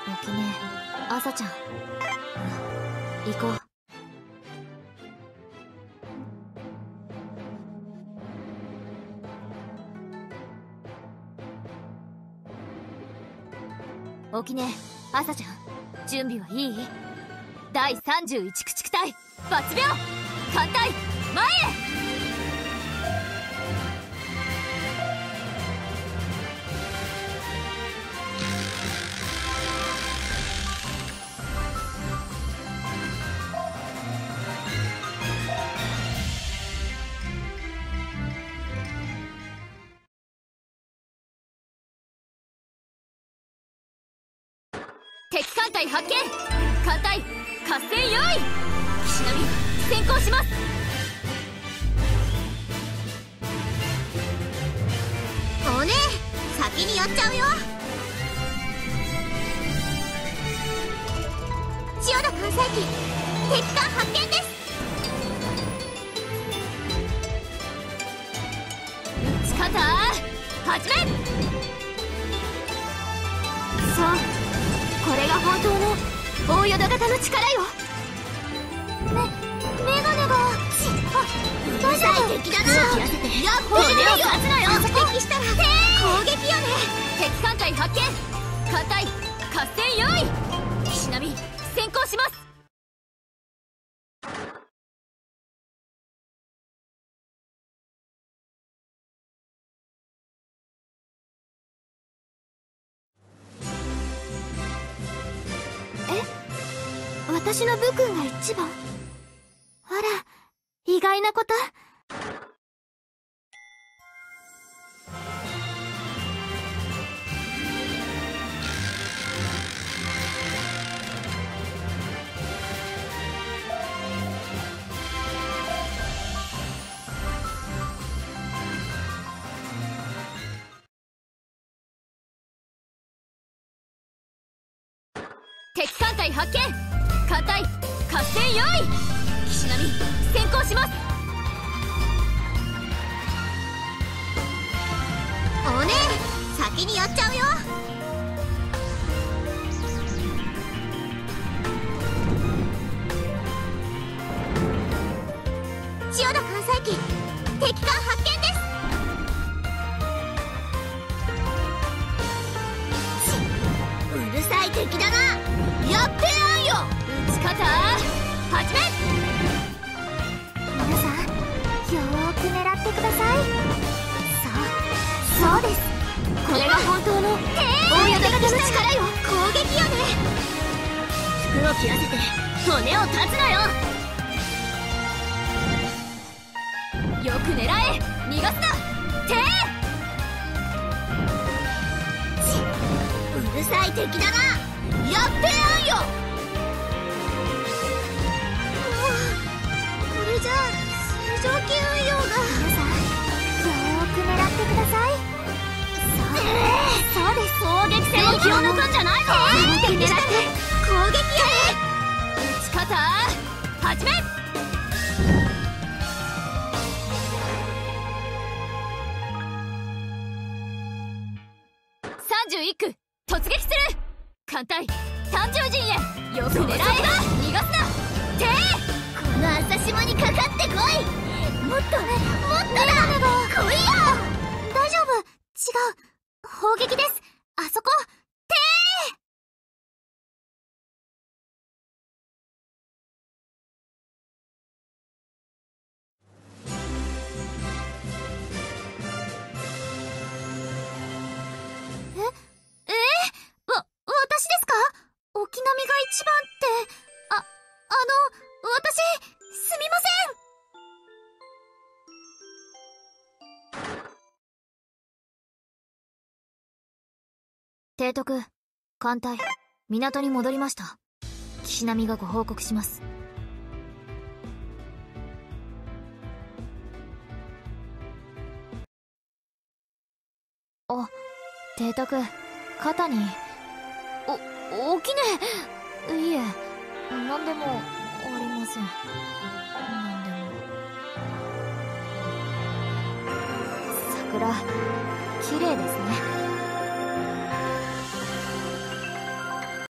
起きねえ、朝ちゃん。行こう。起きねえ、朝ちゃん。準備はいい？第31駆逐隊抜病艦隊前へ。敵艦隊発見。艦隊合戦用意。岸波先行します。 おねえ、先にやっちゃうよ。千代田艦載機敵艦発見です。 撃ち方始め。そう、これが本当の大淀型の力よ。メガネが大丈夫。敵だな。やって腕を勝つなよ。 敵したら攻撃よね。 敵艦隊発見。艦隊合戦用意。岸波先行します。私の部君が一番？あら、意外なこと。敵艦隊発見。艦隊合戦用意。岸波先行します。 おねえ、先にやっちゃうよ。千代田艦載機敵艦発見です。うるさい敵だな。やってやんよ。 撃ち方始め。 皆さん、よーく狙ってください。そうです。 これが本当の大淀型の力よ。 攻撃よね。 服を切らせて骨を断つなよ。よく狙え。逃がすな。 うるさい敵だな。やってやんよ。これじゃ水蒸気運用が。皆さん、よーく狙ってください。そうです。 攻撃戦も気を抜くんじゃないぞ。 狙って攻撃よね。 撃ち方始め。31区突撃する。艦隊誕生陣へ。よく狙え。逃がすな。 この朝島にかかってこい。もっとだ。来いよ。大丈夫。違う。砲撃です。あそこ。私ですか？沖波が一番って。私、すみません。 提督、艦隊、港に戻りました。岸波がご報告します。あ、提督、肩に。起きねえ。いえ、なんでもありません。なんでも。桜、綺麗ですね。